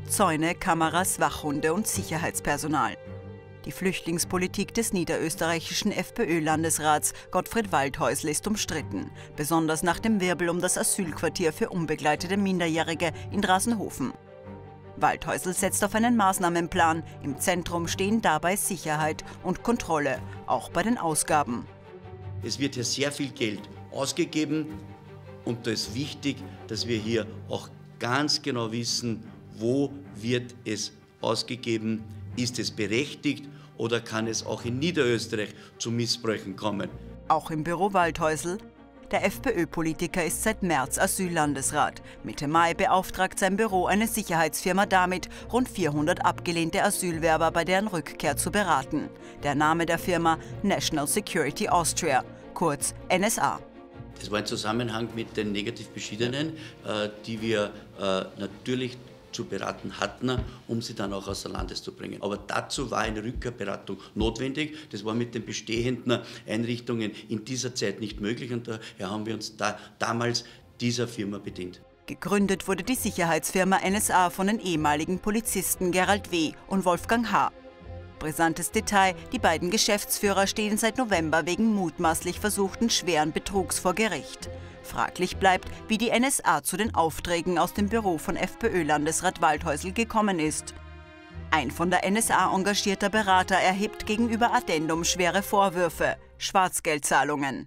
Zäune, Kameras, Wachhunde und Sicherheitspersonal. Die Flüchtlingspolitik des niederösterreichischen FPÖ-Landesrats Gottfried Waldhäusl ist umstritten, besonders nach dem Wirbel um das Asylquartier für unbegleitete Minderjährige in Rasenhofen. Waldhäusl setzt auf einen Maßnahmenplan. Im Zentrum stehen dabei Sicherheit und Kontrolle, auch bei den Ausgaben. Es wird hier sehr viel Geld ausgegeben und da ist wichtig, dass wir hier auch ganz genau wissen, wo wird es ausgegeben, ist es berechtigt oder kann es auch in Niederösterreich zu Missbräuchen kommen. Auch im Büro Waldhäusl. Der FPÖ-Politiker ist seit März Asyllandesrat. Mitte Mai beauftragt sein Büro eine Sicherheitsfirma damit, rund 400 abgelehnte Asylwerber bei deren Rückkehr zu beraten. Der Name der Firma: National Security Austria, kurz NSA. Das war ein Zusammenhang mit den negativ Beschiedenen, die wir natürlich zu beraten hatten, um sie dann auch außer Landes zu bringen. Aber dazu war eine Rückkehrberatung notwendig. Das war mit den bestehenden Einrichtungen in dieser Zeit nicht möglich und daher haben wir uns damals dieser Firma bedient. Gegründet wurde die Sicherheitsfirma NSA von den ehemaligen Polizisten Gerald W. und Wolfgang H. Brisantes Detail: Die beiden Geschäftsführer stehen seit November wegen mutmaßlich versuchten schweren Betrugs vor Gericht. Fraglich bleibt, wie die NSA zu den Aufträgen aus dem Büro von FPÖ-Landesrat Waldhäusl gekommen ist. Ein von der NSA engagierter Berater erhebt gegenüber Addendum schwere Vorwürfe: Schwarzgeldzahlungen.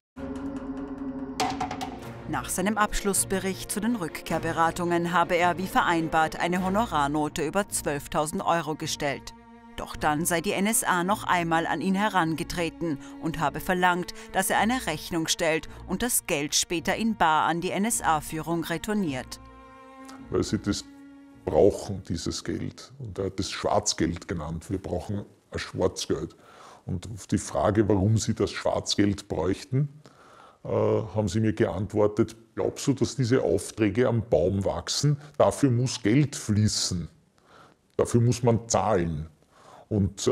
Nach seinem Abschlussbericht zu den Rückkehrberatungen habe er wie vereinbart eine Honorarnote über 12.000 € gestellt. Doch dann sei die NSA noch einmal an ihn herangetreten und habe verlangt, dass er eine Rechnung stellt und das Geld später in bar an die NSA-Führung retourniert. Weil sie das brauchen, dieses Geld. Und er hat das Schwarzgeld genannt. Wir brauchen ein Schwarzgeld. Und auf die Frage, warum sie das Schwarzgeld bräuchten, haben sie mir geantwortet: Glaubst du, dass diese Aufträge am Baum wachsen? Dafür muss Geld fließen. Dafür muss man zahlen. Und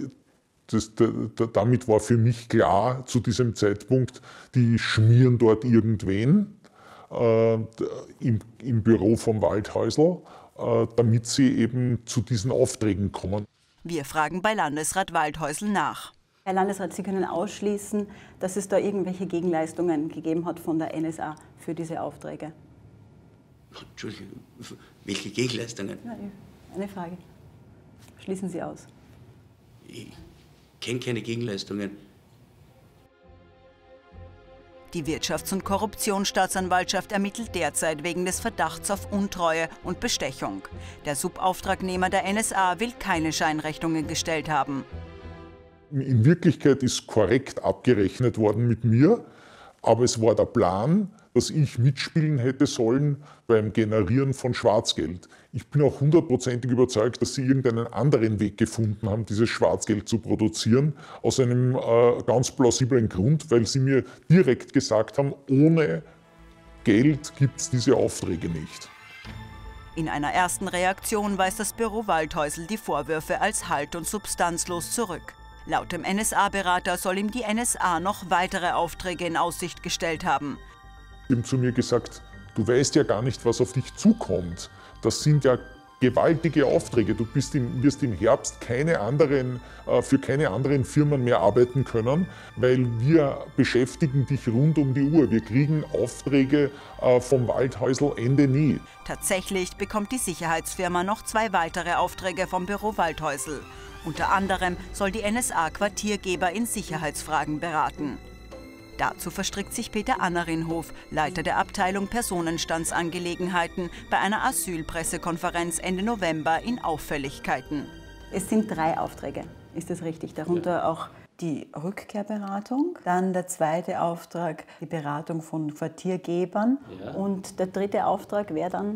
damit war für mich klar zu diesem Zeitpunkt, die schmieren dort irgendwen im Büro vom Waldhäusl, damit sie eben zu diesen Aufträgen kommen. Wir fragen bei Landesrat Waldhäusl nach. Herr Landesrat, Sie können ausschließen, dass es da irgendwelche Gegenleistungen gegeben hat von der NSA für diese Aufträge? Entschuldigung, welche Gegenleistungen? Ja, eine Frage. Schließen Sie aus. Ich kenne keine Gegenleistungen. Die Wirtschafts- und Korruptionsstaatsanwaltschaft ermittelt derzeit wegen des Verdachts auf Untreue und Bestechung. Der Subauftragnehmer der NSA will keine Scheinrechnungen gestellt haben. In Wirklichkeit ist korrekt abgerechnet worden mit mir, aber es war der Plan, dass ich mitspielen hätte sollen beim Generieren von Schwarzgeld. Ich bin auch 100%ig überzeugt, dass sie irgendeinen anderen Weg gefunden haben, dieses Schwarzgeld zu produzieren, aus einem ganz plausiblen Grund, weil sie mir direkt gesagt haben, ohne Geld gibt es diese Aufträge nicht. In einer ersten Reaktion weist das Büro Waldhäusl die Vorwürfe als halt- und substanzlos zurück. Laut dem NSA-Berater soll ihm die NSA noch weitere Aufträge in Aussicht gestellt haben. Sie haben zu mir gesagt, du weißt ja gar nicht, was auf dich zukommt. Das sind ja gewaltige Aufträge. Du wirst im Herbst für keine anderen Firmen mehr arbeiten können, weil wir beschäftigen dich rund um die Uhr. Wir kriegen Aufträge vom Waldhäusl Ende nie. Tatsächlich bekommt die Sicherheitsfirma noch 2 weitere Aufträge vom Büro Waldhäusl. Unter anderem soll die NSA Quartiergeber in Sicherheitsfragen beraten. Dazu verstrickt sich Peter Annerinhof, Leiter der Abteilung Personenstandsangelegenheiten, bei einer Asylpressekonferenz Ende November in Auffälligkeiten. Es sind 3 Aufträge, ist das richtig? Darunter auch die Rückkehrberatung, dann der zweite Auftrag, die Beratung von Quartiergebern, und der dritte Auftrag wäre dann?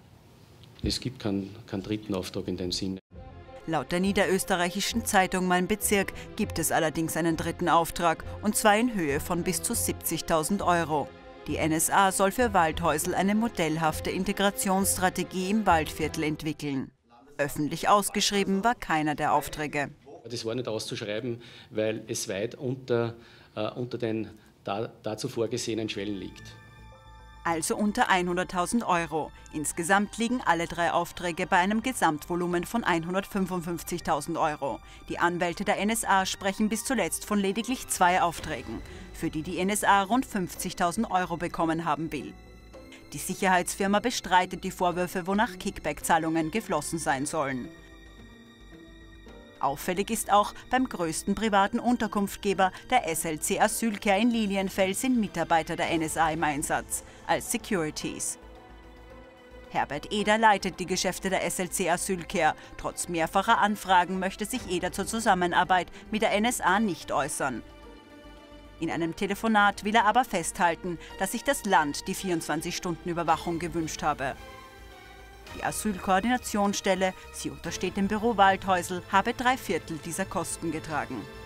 Es gibt keinen dritten Auftrag in dem Sinne. Laut der niederösterreichischen Zeitung Mein Bezirk gibt es allerdings einen dritten Auftrag, und zwar in Höhe von bis zu 70.000 €. Die NSA soll für Waldhäusl eine modellhafte Integrationsstrategie im Waldviertel entwickeln. Öffentlich ausgeschrieben war keiner der Aufträge. Das war nicht auszuschreiben, weil es weit unter den dazu vorgesehenen Schwellen liegt. Also unter 100.000 Euro. Insgesamt liegen alle 3 Aufträge bei einem Gesamtvolumen von 155.000 Euro. Die Anwälte der NSA sprechen bis zuletzt von lediglich 2 Aufträgen, für die die NSA rund 50.000 Euro bekommen haben will. Die Sicherheitsfirma bestreitet die Vorwürfe, wonach Kickback-Zahlungen geflossen sein sollen. Auffällig ist auch, beim größten privaten Unterkunftgeber, der SLC Asylcare in Lilienfels, sind Mitarbeiter der NSA im Einsatz, als Securities. Herbert Eder leitet die Geschäfte der SLC Asylcare. Trotz mehrfacher Anfragen möchte sich Eder zur Zusammenarbeit mit der NSA nicht äußern. In einem Telefonat will er aber festhalten, dass sich das Land die 24-Stunden-Überwachung gewünscht habe. Die Asylkoordinationsstelle, sie untersteht dem Büro Waldhäusl, habe 3/4 dieser Kosten getragen.